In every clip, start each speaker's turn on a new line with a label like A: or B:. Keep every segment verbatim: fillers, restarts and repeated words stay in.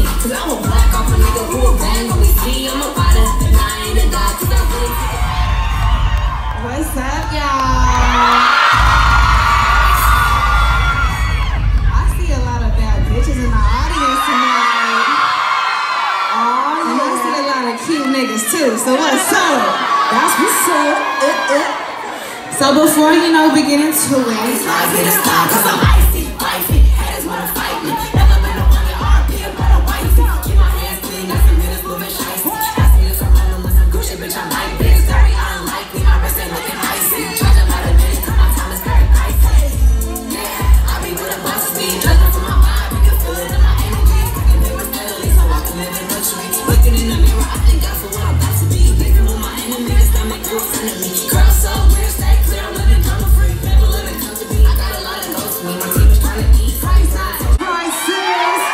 A: me. Cause I will black off a nigga who will bang on me. See, I'm a rider, and I ain't a dog, cause I really.
B: What's up, y'all? I see a lot of bad bitches in the audience tonight. Oh, and I see a lot of cute niggas too. So what's up? That's what's up. Uh, uh. So before you know, we get into it.
A: I get a stop, cause I'm icy, icy. Haters wanna fight me. Never been a one in R P, but a wifey. Keep my hands clean, got some niggas moving shiesty. Ask me if I'm running with some Gucci, bitch, I'm like this. Very unlikely, my wrist ain't looking icy. Charge a lot of minutes, cause my time is very icy. Yeah, I be with a bus speed. Looking for my vibe, you can feel it in my energy. Fucking live with steadily, so I can live in luxury. Looking in the mirror, I think that's what I'm about to be. Living with my enemies, that make you a friend of me. Girl, so weird, stay clear, I'm living drama free. Never living comfortably, I got a lot of notes for me. My team is trying to eat.
B: Prices.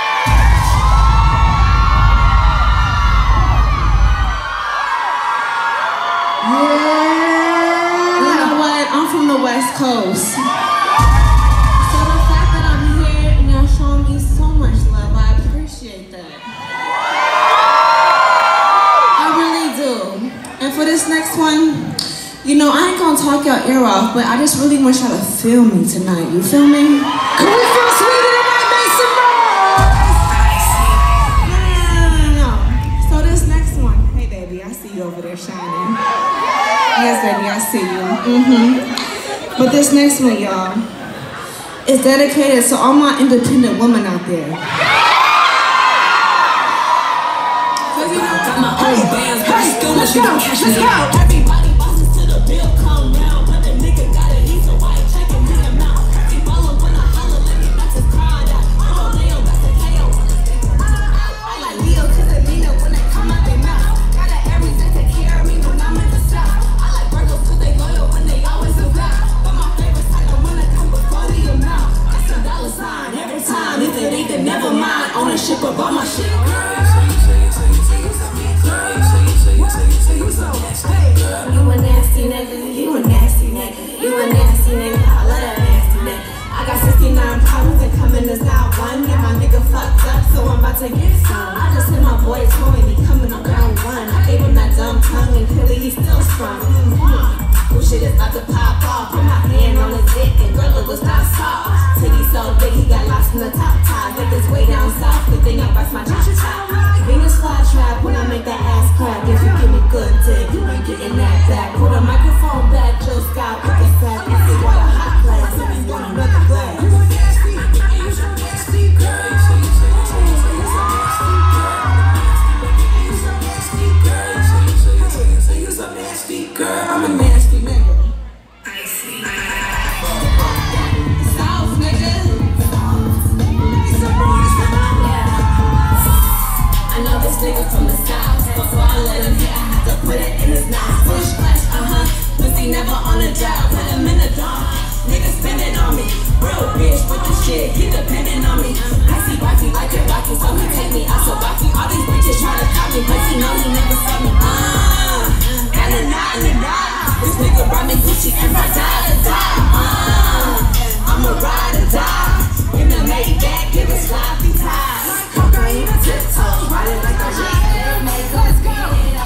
B: Yeah. You know what? I'm from the West Coast. So the fact that I'm here and y'all showing me so much love, I appreciate that. I really do. And for this next one, you know, I ain't gonna talk y'all ear off, but I just really want y'all to feel me tonight. You feel me? Can we feel Sweden tonight? Make some noise! No, no, no, no, no. So this next one, hey baby, I see you over there shining. Yes, baby, I see you. Mm-hmm. But this next one, y'all, is dedicated to all my independent women out there. Cause you know,
A: Got my own bands, but
B: hey,
A: still
B: let's
A: want you
B: go,
A: to cash
B: let's
A: me
B: go.
A: out. Everybody bosses to the bill come round, but the nigga got it, he's so white, checking me him out. He follow when I holler, let me back to crying out. I don't lay on back to K O. I like Leo, cause they mean it when they come out their mouth. Got an Aries that take care of me when I'm in the south. I like Virgos cause they loyal when they always about. But my favorite side, the one that come before the amount. That's a dollar sign every time. If it ain't, then never mind. Ownership of all my shit. You a nasty nigga, you a nasty nigga, you a nasty nigga, I love that nasty nigga. I got sixty-nine problems and coming is not one. Get my nigga fucked up, so I'm about to get some. I just hit my boy Tony, he coming around one. I gave him that dumb tongue and clearly he's still strong. Mm-hmm. Oh shit is about to pop off. Put my hand on his dick and girl it was not soft. Titty so big he got lost in the top tie. Niggas way down south, good thing I bust my chop chop. Venus fly trap when I make that ass clap. If you give me good dick, you ain't getting that back. Put a microphone back, Jill Scott with the sack. If you want a hot glass, if you want another glass. You a nasty, you so nasty girl. You so, you so, you so, you so, you so nasty girl. You so nasty girl. You so, you so, you so, you so, you so nasty girl. I'm a nasty nigga. I see. South nigga. I know this nigga from the south, before I let him hit, I have to put it in his mouth. Push flash, uh-huh, pussy never on a job, put him in the dawn. Nigga spending on me, real bitch with the shit, he depending on me. I see Rocky like it Rocky, so he take me out so Rocky. All these bitches try to copy, but he know he never saw me. Uh, and a knot in the knot. This nigga brought me Gucci and I die to die. Uh, I'ma ride or die. In the Maybach, give it sloppy ties. Cocaine on tiptoes, ride it like a G. Let's go.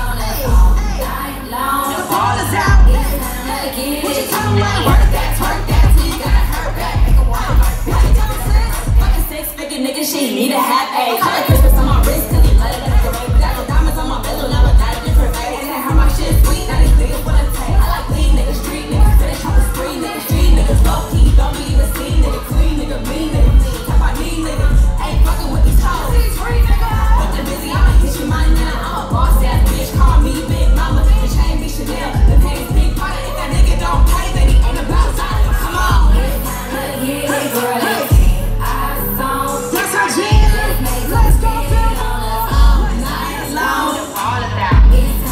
A: The ball is out. What you talking about? Work that, twerk that, till you gotta hurt that. Make a wild like what you talking about? Fucking six figure nigga, she need a half A. Color Christmas on my wrist, cause he let it decorate. Got no diamonds on my bezel, now I got a different fade. And how my shit sweet, now these niggas wanna take. I like lean niggas, street niggas, finish on the street niggas, street niggas, low key, don't be even seen, nigga, clean nigga, mean nigga, talk about me nigga, ain't fucking with these hoes. But they're busy, I'ma hit you mine now. I'm a boss ass bitch, call me Big Mama. The chain be Chanel, the pants big Prada. If that nigga don't pay, then he ain't about time. Come on. Hey, girl. Hey. That's our jam. Let's go, feel all night long. All of that.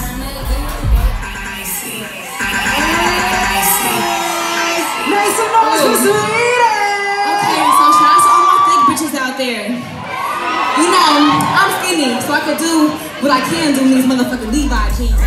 A: I see. I see. Make some noise for Sweden. Okay, so shout out to all my thick bitches out there. You know, I'm skinny, so I could do what I can do in these motherfucking Levi jeans.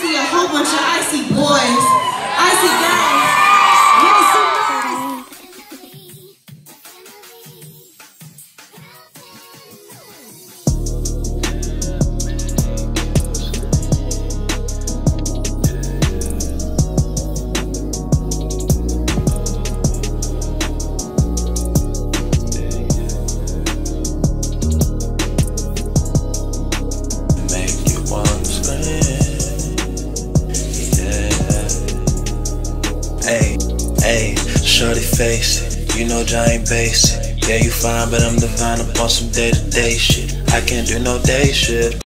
B: see a whole bunch of icy boys, icy girls. Make some noise.
C: Hey, hey, shorty face, you know giant bass. Yeah, you fine, but I'm divine up on some day-to-day shit. I can't do no day shit.